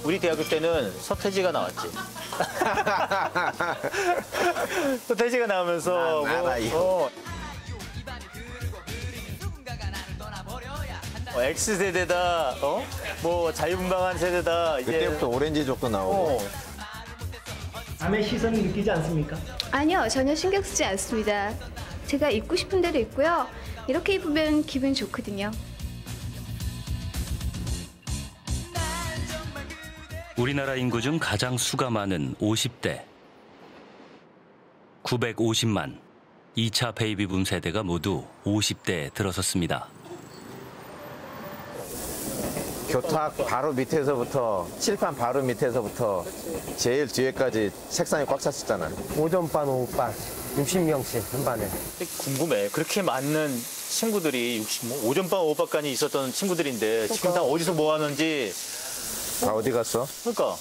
우리 대학교 때는 서태지가 나왔지. 서태지가 나오면서 X세대다, 뭐 자유분방한 세대다. 이제 그때부터 오렌지족도 나오고. 남의 시선 느끼지 않습니까? 아니요, 전혀 신경 쓰지 않습니다. 제가 입고 싶은 대로 입고요. 이렇게 입으면 기분이 좋거든요. 우리나라 인구 중 가장 수가 많은 50대. 950만. 2차 베이비붐 세대가 모두 50대에 들어섰습니다. 교탁 바로 밑에서부터, 칠판 바로 밑에서부터 제일 뒤에까지 책상이 꽉 찼었잖아요. 오전반, 오후반, 60명씩 한 반에. 궁금해. 그렇게 많은 친구들이 오전반, 오후반까지 있었던 친구들인데 지금 다 어디서 뭐 하는지. 다 어디 갔어? 그러니까.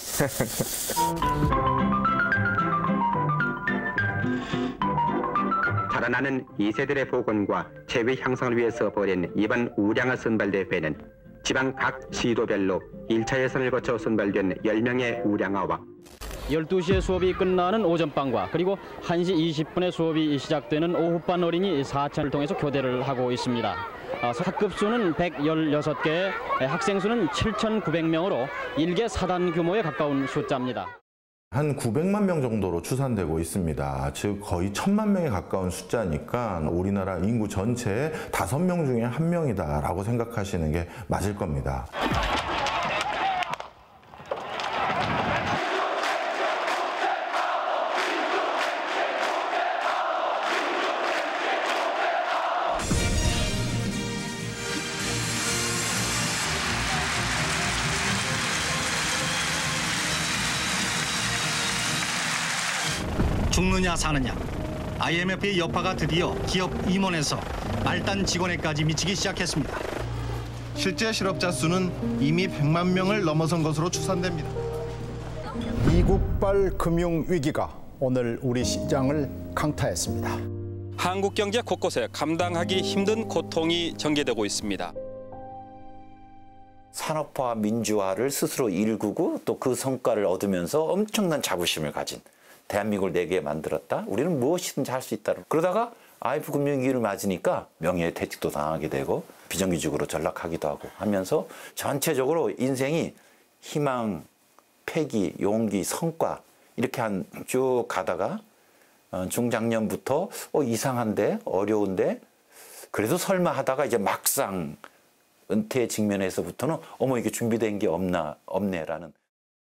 자라나는 2세들의 복원과 체위 향상을 위해서 벌인 이번 우량아 선발대회는 지방 각 시도별로 1차 예선을 거쳐 선발된 10명의 우량아와 12시에 수업이 끝나는 오전반과 그리고 1시 20분에 수업이 시작되는 오후반 어린이 4차를 통해서 교대를 하고 있습니다. 학급 수는 116개, 학생 수는 7,900명으로 일개 사단 규모에 가까운 숫자입니다. 한 900만 명 정도로 추산되고 있습니다. 즉 거의 1,000만 명에 가까운 숫자니까 우리나라 인구 전체의 5명 중에 1명이다라고 생각하시는 게 맞을 겁니다. 죽느냐 사느냐. IMF의 여파가 드디어 기업 임원에서 말단 직원에까지 미치기 시작했습니다. 실제 실업자 수는 이미 100만 명을 넘어선 것으로 추산됩니다. 미국발 금융위기가 오늘 우리 시장을 강타했습니다. 한국 경제 곳곳에 감당하기 힘든 고통이 전개되고 있습니다. 산업화, 민주화를 스스로 일구고 또 그 성과를 얻으면서 엄청난 자부심을 가진 대한민국을 내게 만들었다. 우리는 무엇이든지 할 수 있다. 그러다가 IMF 금융위기를 맞으니까 명예퇴직도 당하게 되고 비정규직으로 전락하기도 하고 하면서 전체적으로 인생이 희망, 패기, 용기, 성과 이렇게 쭉 가다가 중장년부터 이상한데 어려운데 그래도 설마 하다가 이제 막상 은퇴 직면에서부터는 이게 준비된 게 없네라는.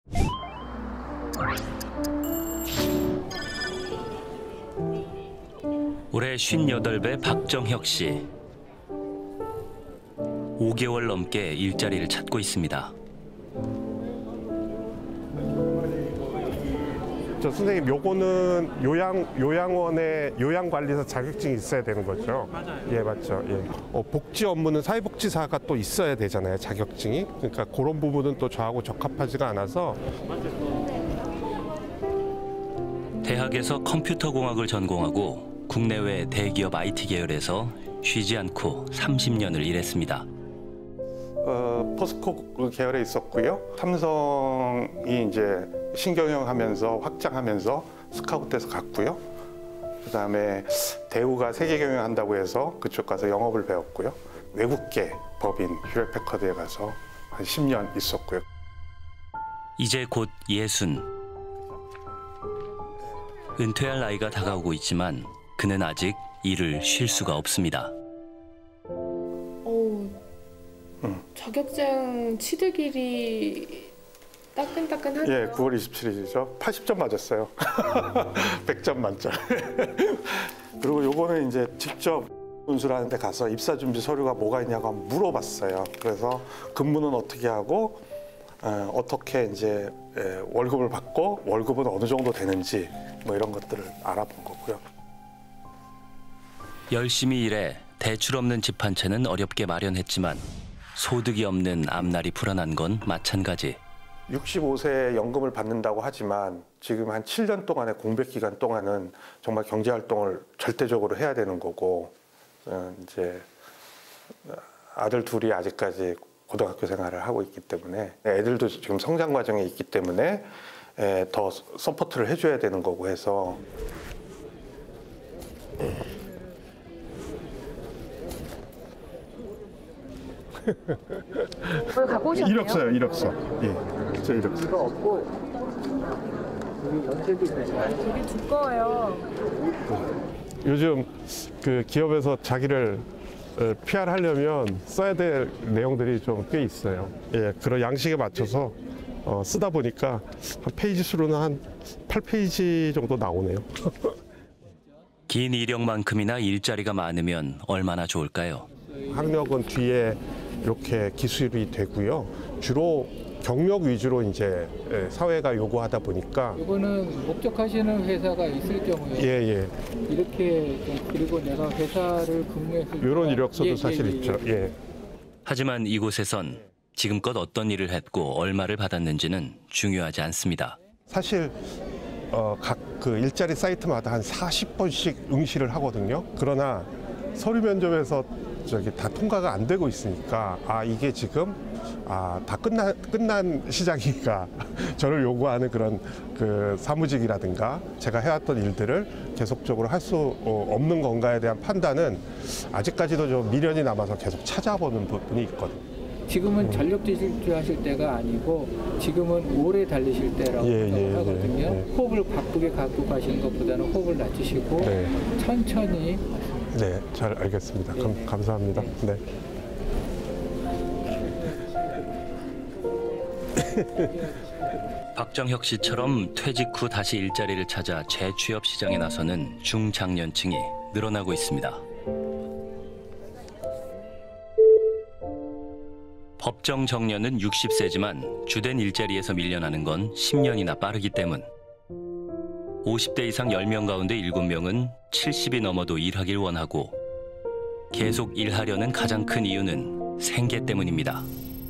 올해 58배 박정혁 씨. 5개월 넘게 일자리를 찾고 있습니다. 저 선생님, 요거는 요양원의 요양관리사 자격증이 있어야 되는 거죠? 맞아요. 예, 맞죠. 예. 복지 업무는 사회복지사가 또 있어야 되잖아요, 자격증이. 그러니까 그런 부분은 또 저하고 적합하지가 않아서. 대학에서 컴퓨터공학을 전공하고 국내외 대기업 IT 계열에서 쉬지 않고 30년을 일했습니다. 포스코 계열에 있었고요. 삼성이 이제 신경영하면서 확장하면서 스카우트해서 갔고요. 그다음에 대우가 세계 경영한다고 해서 그쪽 가서 영업을 배웠고요. 외국계 법인 휴렛패커드에 가서 한 10년 있었고요. 이제 곧 60. 은퇴할 나이가 다가오고 있지만 그는 아직 일을 쉴 수가 없습니다. 자격증 취득일이 따끈따끈하죠? 예, 9월 27일이죠. 80점 맞았어요. 100점 만점. 그리고 요거는 이제 직접 운수하는 데 가서 입사 준비 서류가 뭐가 있냐고 한번 물어봤어요. 그래서 근무는 어떻게 하고 어떻게 이제 월급을 받고 월급은 어느 정도 되는지 뭐 이런 것들을 알아본 거고요. 열심히 일해 대출 없는 집 한 채는 어렵게 마련했지만 소득이 없는 앞날이 불안한 건 마찬가지. 65세에 연금을 받는다고 하지만 지금 한 7년 동안의 공백 기간 동안은 정말 경제 활동을 절대적으로 해야 되는 거고 이제 아들 둘이 아직까지 고등학교 생활을 하고 있기 때문에 애들도 지금 성장 과정에 있기 때문에 더 서포트를 해줘야 되는 거고 해서 뭘 갖고 오셨나요? 이력서요, 이력서. 예, 저 이력서. 이거 없고 여기 연세도 있어요. 되게 두꺼워요. 요즘 그 기업에서 자기를 PR하려면 써야 될 내용들이 좀 꽤 있어요. 예, 그런 양식에 맞춰서 쓰다 보니까 한 페이지 수로는 한 8페이지 정도 나오네요. 긴 이력만큼이나 일자리가 많으면 얼마나 좋을까요? 학력은 뒤에 이렇게 기술이 되고요. 주로 경력 위주로 이제 사회가 요구하다 보니까 이거는 목적하시는 회사가 있을 경우에 예. 이렇게 좀 그리고 내가 회사를 근무해서 이런 이력서도 사실 있죠. 예. 하지만 이곳에선 지금껏 어떤 일을 했고 얼마를 받았는지는 중요하지 않습니다. 사실 각 그 일자리 사이트마다 한 40번씩 응시를 하거든요. 그러나 서류 면접에서 다 통과가 안 되고 있으니까 이게 지금 다 끝난 시장이니까 저를 요구하는 그런 그 사무직이라든가 제가 해왔던 일들을 계속적으로 할 수 없는 건가에 대한 판단은 아직까지도 좀 미련이 남아서 계속 찾아보는 부분이 있거든요. 지금은 전력 질주하실 때가 아니고 지금은 오래 달리실 때라고 하거든요. 호흡을 바쁘게 갖고 가시는 것보다는 호흡을 낮추시고 천천히. 네, 잘 알겠습니다. 감사합니다. 네. 박정혁 씨처럼 퇴직 후 다시 일자리를 찾아 재취업 시장에 나서는 중장년층이 늘어나고 있습니다. 법정 정년은 60세지만 주된 일자리에서 밀려나는 건 10년이나 빠르기 때문. 50대 이상 10명 가운데 7명은 70이 넘어도 일하길 원하고 계속 일하려는 가장 큰 이유는 생계 때문입니다.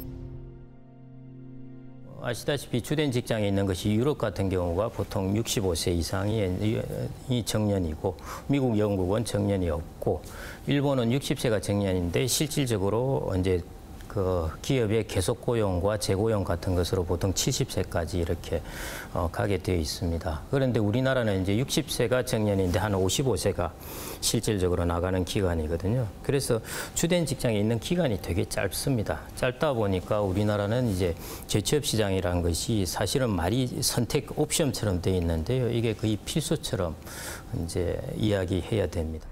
아시다시피 주된 직장에 있는 것이 유럽 같은 경우가 보통 65세 이상이 정년이고 미국, 영국은 정년이 없고 일본은 60세가 정년인데 실질적으로 이제 그 기업의 계속 고용과 재고용 같은 것으로 보통 70세까지 이렇게 가게 되어 있습니다. 그런데 우리나라는 이제 60세가 정년인데 한 55세가 실질적으로 나가는 기간이거든요. 그래서 주된 직장에 있는 기간이 되게 짧습니다. 짧다 보니까 우리나라는 이제 재취업 시장이라는 것이 사실은 말이 선택 옵션처럼 되어 있는데요. 이게 거의 필수처럼 이제 이야기해야 됩니다.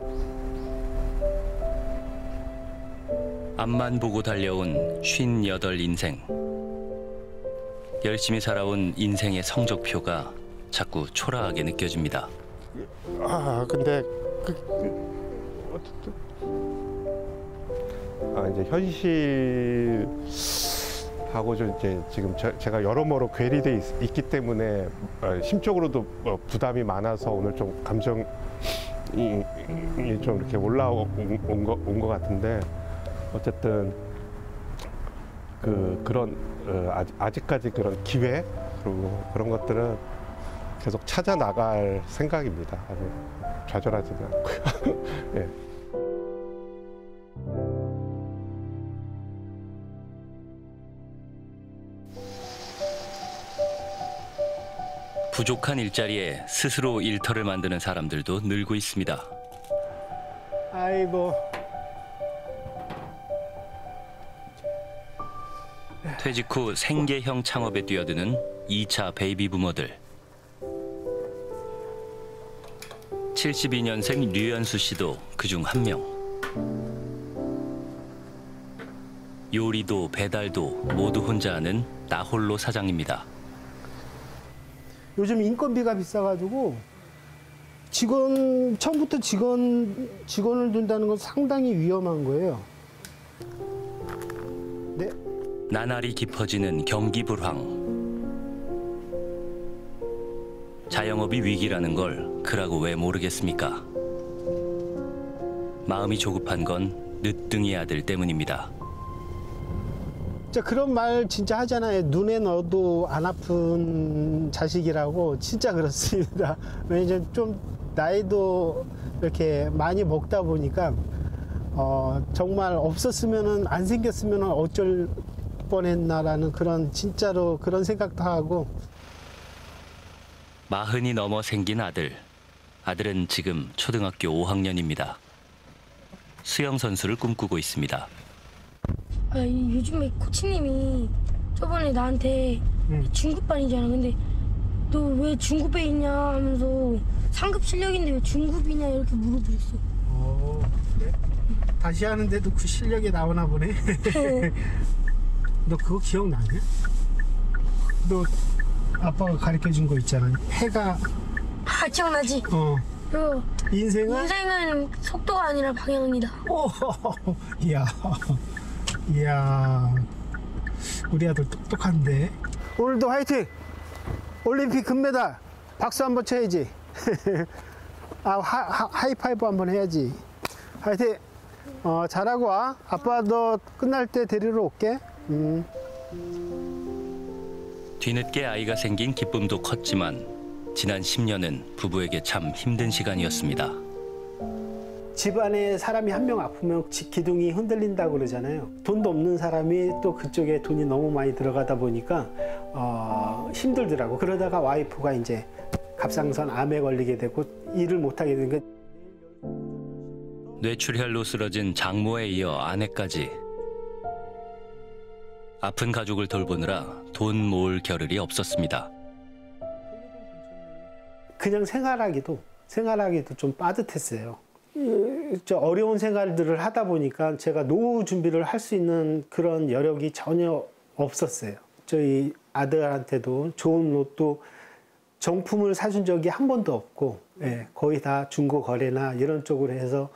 앞만 보고 달려온 58 인생. 열심히 살아온 인생의 성적표가 자꾸 초라하게 느껴집니다. 근데 이제 현실하고 좀 이제 지금 제가 여러모로 괴리돼 있기 때문에 심적으로도 부담이 많아서 오늘 좀 감정이 좀 이렇게 올라온 것 같은데. 어쨌든 그런 아직까지 그런 기회 그리고 그런 것들은 계속 찾아 나갈 생각입니다. 아주 좌절하지는 않고요. 네. 부족한 일자리에 스스로 일터를 만드는 사람들도 늘고 있습니다. 아이고. 퇴직 후 생계형 창업에 뛰어드는 2차 베이비 부모들. 72년생 류연수 씨도 그중 한 명. 요리도 배달도 모두 혼자 하는 나홀로 사장입니다. 요즘 인건비가 비싸가지고 처음부터 직원을 둔다는 건 상당히 위험한 거예요. 네. 나날이 깊어지는 경기 불황. 자영업이 위기라는 걸 그라고 왜 모르겠습니까? 마음이 조급한 건 늦둥이 아들 때문입니다. 진짜 그런 말 진짜 하잖아요. 눈에 넣어도 안 아픈 자식이라고. 진짜 그렇습니다. 왜냐면 좀 나이도 이렇게 많이 먹다 보니까 정말 없었으면은 안 생겼으면은 어쩔 뻔했나라는 그런 진짜로 그런 생각도 하고. 40이 넘어 생긴 아들. 아들은 지금 초등학교 5학년입니다. 수영 선수를 꿈꾸고 있습니다. 요즘에 코치님이 저번에 나한테 중급반이잖아. 근데 너 왜 중급에 있냐 하면서 상급 실력인데 왜 중급이냐 이렇게 물어보셨어. 그래? 다시 하는데도 그 실력이 나오나 보네. 너 그거 기억나냐? 너 아빠가 가르쳐준 거 있잖아. 해가. 기억나지? 인생은 속도가 아니라 방향이다. 이야, 우리 아들 똑똑한데. 오늘도 화이팅! 올림픽 금메달 박수 한번 쳐야지. 하이파이브 한번 해야지. 화이팅! 잘하고 와. 아빠 너 끝날 때 데리러 올게. 뒤늦게 아이가 생긴 기쁨도 컸지만 지난 10년은 부부에게 참 힘든 시간이었습니다. 집안에 사람이 한 명 아프면 집 기둥이 흔들린다고 그러잖아요. 돈도 없는 사람이 또 그쪽에 돈이 너무 많이 들어가다 보니까 힘들더라고. 그러다가 와이프가 이제 갑상선 암에 걸리게 되고 일을 못하게 된 거. 뇌출혈로 쓰러진 장모에 이어 아내까지. 아픈 가족을 돌보느라 돈 모을 겨를이 없었습니다. 그냥 생활하기도 좀 빠듯했어요. 어려운 생활들을 하다 보니까 제가 노후 준비를 할 수 있는 그런 여력이 전혀 없었어요. 저희 아들한테도 좋은 옷도 정품을 사준 적이 한 번도 없고, 거의 다 중고 거래나 이런 쪽으로 해서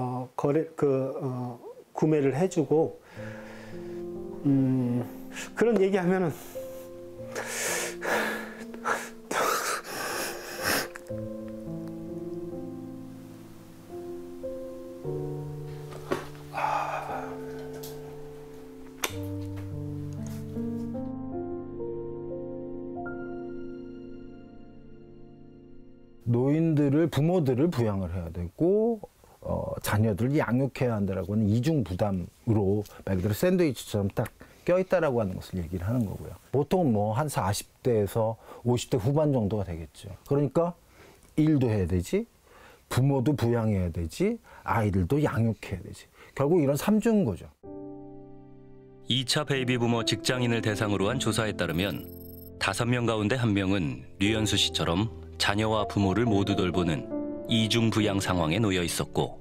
구매를 해주고, 그런 얘기하면은 노인들을 부모들을 부양을 해야 되고 자녀들을 양육해야 한다라고 하는 이중 부담으로 말 그대로 샌드위치처럼 딱 껴있다라고 하는 것을 얘기를 하는 거고요. 보통 뭐 한 40대에서 50대 후반 정도가 되겠죠. 그러니까 일도 해야 되지, 부모도 부양해야 되지, 아이들도 양육해야 되지. 결국 이런 삼중인 거죠. 2차 베이비 부머 직장인을 대상으로 한 조사에 따르면 5명 가운데 1명은 류연수 씨처럼 자녀와 부모를 모두 돌보는 이중 부양 상황에 놓여 있었고,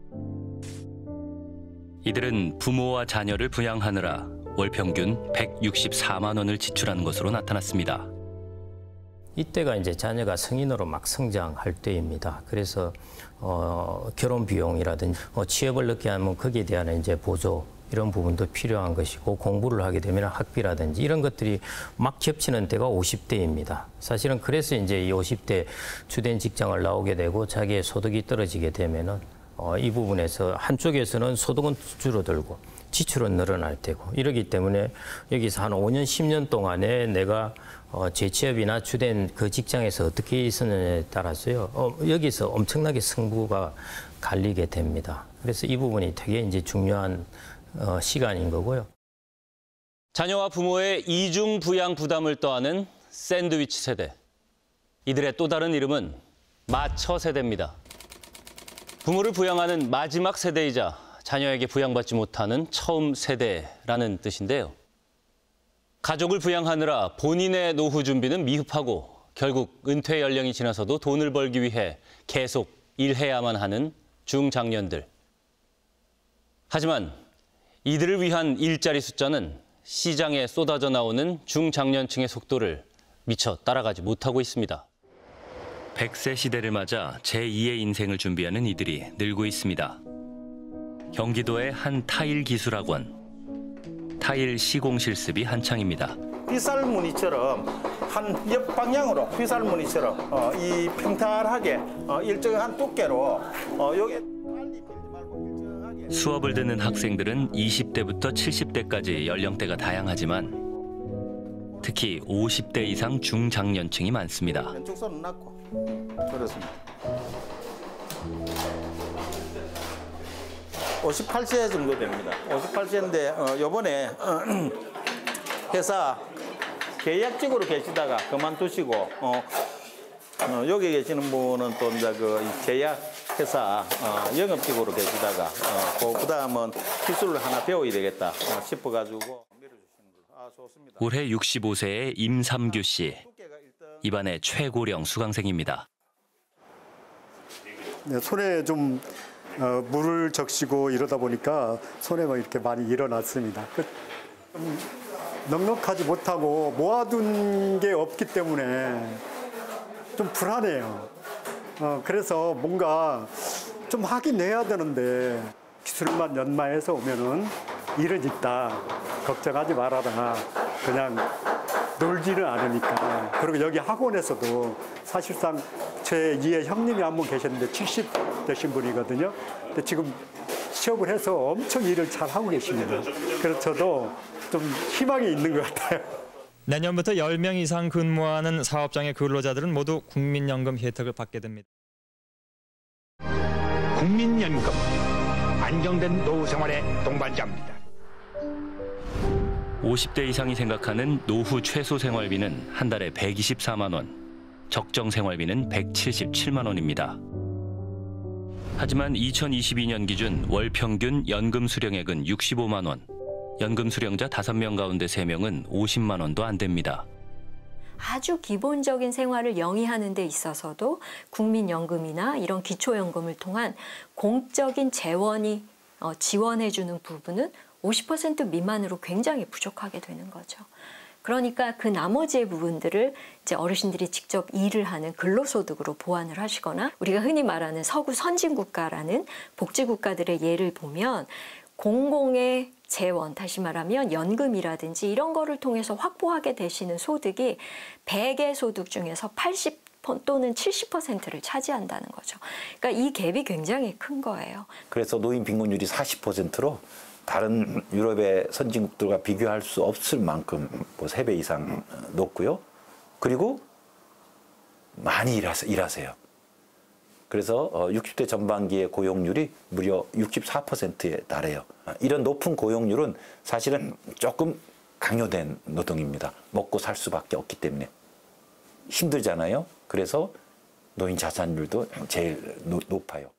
이들은 부모와 자녀를 부양하느라 월 평균 164만 원을 지출하는 것으로 나타났습니다. 이때가 이제 자녀가 성인으로 막 성장할 때입니다. 그래서 결혼 비용이라든지 취업을 늦게 하면 거기에 대한 이제 보조 이런 부분도 필요한 것이고, 공부를 하게 되면 학비라든지 이런 것들이 막 겹치는 때가 50대입니다. 사실은 그래서 이제 이 50대 주된 직장을 나오게 되고 자기의 소득이 떨어지게 되면은 이 부분에서 한쪽에서는 소득은 줄어들고 지출은 늘어날 테고, 이러기 때문에 여기서 한 5년, 10년 동안에 내가 재취업이나 주된 그 직장에서 어떻게 있었느냐에 따라서요, 여기서 엄청나게 승부가 갈리게 됩니다. 그래서 이 부분이 되게 이제 중요한 시간인 거고요. 자녀와 부모의 이중 부양 부담을 떠안은 샌드위치 세대. 이들의 또 다른 이름은 마처 세대입니다. 부모를 부양하는 마지막 세대이자 자녀에게 부양받지 못하는 처음 세대라는 뜻인데요. 가족을 부양하느라 본인의 노후 준비는 미흡하고 결국 은퇴 연령이 지나서도 돈을 벌기 위해 계속 일해야만 하는 중장년들. 하지만 이들을 위한 일자리 숫자는 시장에 쏟아져 나오는 중장년층의 속도를 미처 따라가지 못하고 있습니다. 100세 시대를 맞아 제2의 인생을 준비하는 이들이 늘고 있습니다. 경기도의 한 타일 기술학원. 타일 시공 실습이 한창입니다. 휘살무늬처럼 한 옆방향으로 휘살무늬처럼 이 평탄하게 일정한 두께로 여기 수업을 듣는 학생들은 20대부터 70대까지 연령대가 다양하지만 특히 50대 이상 중장년층이 많습니다. 왼쪽 손은 놨고 그렇습니다. 58세 정도 됩니다. 58세인데 요번에 회사 계약직으로 계시다가 그만두시고 여기 계시는 분은 또 이제 그 제약 회사 영업직으로 계시다가 그다음은 기술을 하나 배워야 되겠다 싶어가지고 올해 65세의 임삼규 씨. 입안의 최고령 수강생입니다. 네, 손에 좀 물을 적시고 이러다 보니까 손에 이렇게 많이 일어났습니다. 좀 넉넉하지 못하고 모아둔 게 없기 때문에 좀 불안해요. 그래서 뭔가 좀 하긴 해야 되는데 기술만 연마해서 오면은 일은 있다. 걱정하지 말아라. 그냥 놀지는 않으니까. 그리고 여기 학원에서도 사실상 제 2의 형님이 한 분 계셨는데 70 되신 분이거든요. 근데 지금 취업을 해서 엄청 일을 잘 하고 계십니다. 그래서 저도 좀 희망이 있는 것 같아요. 내년부터 10명 이상 근무하는 사업장의 근로자들은 모두 국민연금 혜택을 받게 됩니다. 국민연금, 안정된 노후 생활의 동반자입니다. 50대 이상이 생각하는 노후 최소 생활비는 한 달에 124만 원, 적정 생활비는 177만 원입니다. 하지만 2022년 기준 월 평균 연금 수령액은 65만 원, 연금 수령자 5명 가운데 3명은 50만 원도 안 됩니다. 아주 기본적인 생활을 영위하는 데 있어서도 국민연금이나 이런 기초연금을 통한 공적인 재원이 지원해주는 부분은 50% 미만으로 굉장히 부족하게 되는 거죠. 그러니까 그 나머지의 부분들을 이제 어르신들이 직접 일을 하는 근로소득으로 보완을 하시거나 우리가 흔히 말하는 서구 선진국가라는 복지국가들의 예를 보면 공공의 재원, 다시 말하면 연금이라든지 이런 거를 통해서 확보하게 되시는 소득이 100의 소득 중에서 80 또는 70%를 차지한다는 거죠. 그러니까 이 갭이 굉장히 큰 거예요. 그래서 노인 빈곤율이 40%로 다른 유럽의 선진국들과 비교할 수 없을 만큼 뭐 3배 이상 높고요. 그리고 많이 일하세요. 그래서 60대 전반기의 고용률이 무려 64%에 달해요. 이런 높은 고용률은 사실은 조금 강요된 노동입니다. 먹고 살 수밖에 없기 때문에. 힘들잖아요. 그래서 노인 자산율도 제일 높아요.